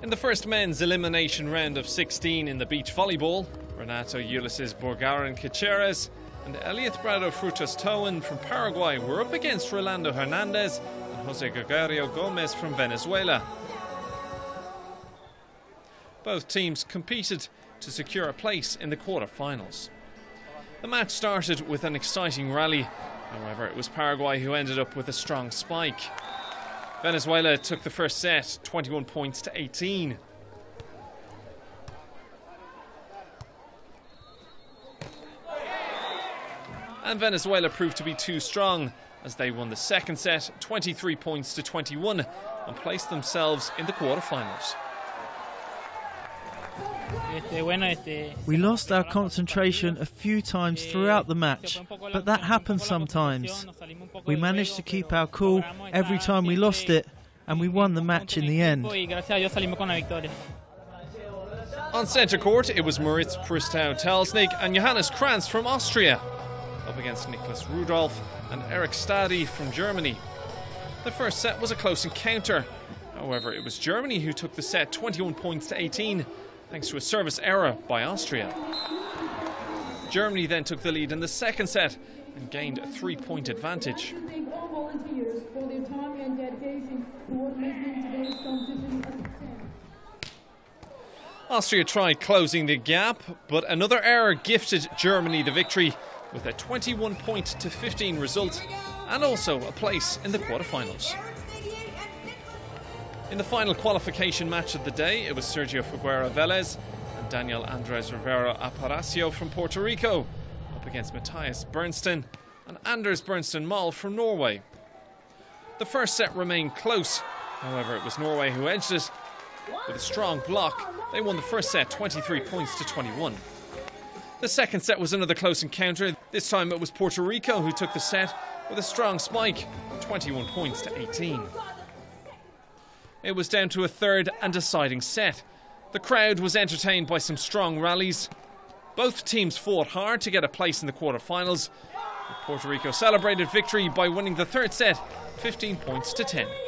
In the first men's elimination round of 16 in the beach volleyball, Renato Ulises Borgarin Caceres and Elliot Brado Frutos Toan from Paraguay were up against Rolando Hernandez and Jose Gregorio Gomez from Venezuela. Both teams competed to secure a place in the quarter-finals. The match started with an exciting rally. However, it was Paraguay who ended up with a strong spike. Venezuela took the first set, 21 points to 18. And Venezuela proved to be too strong as they won the second set, 23 points to 21, and placed themselves in the quarterfinals. We lost our concentration a few times throughout the match, but that happens sometimes. We managed to keep our cool every time we lost it, and we won the match in the end. On centre court, it was Moritz Pristau-Talsnig and Johannes Kranz from Austria, up against Niklas Rudolph and Eric Stadi from Germany. The first set was a close encounter. However, it was Germany who took the set, 21 points to 18, thanks to a service error by Austria. Germany then took the lead in the second set and gained a 3-point advantage. Austria tried closing the gap, but another error gifted Germany the victory with a 21 to 15 result and also a place in the quarterfinals. In the final qualification match of the day, it was Sergio Figueroa Velez and Daniel Andres Rivera Aparicio from Puerto Rico up against Matthias Bernstein and Anders Bernstein Moll from Norway. The first set remained close, however it was Norway who edged it. With a strong block, they won the first set 23 points to 21. The second set was another close encounter. This time it was Puerto Rico who took the set with a strong spike, 21 points to 18. It was down to a third and deciding set. The crowd was entertained by some strong rallies. Both teams fought hard to get a place in the quarterfinals. Puerto Rico celebrated victory by winning the third set, 15 points to 10.